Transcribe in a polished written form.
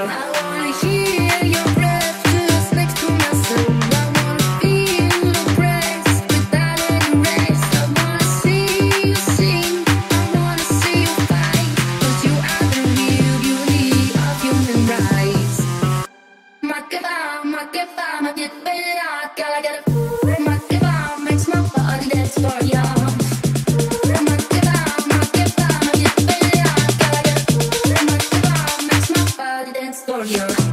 I wanna hear your breath just next to my soul. I wanna feel the praise without any rest. I wanna see you sing, I wanna see you fight, 'cause you are the real beauty of human rights. Makeba, Makeba, Makeba, gotta get it. Makeba makes my body dance for ya. Makeba, Makeba, Makeba, gotta get it. Makeba makes my body dance for ya.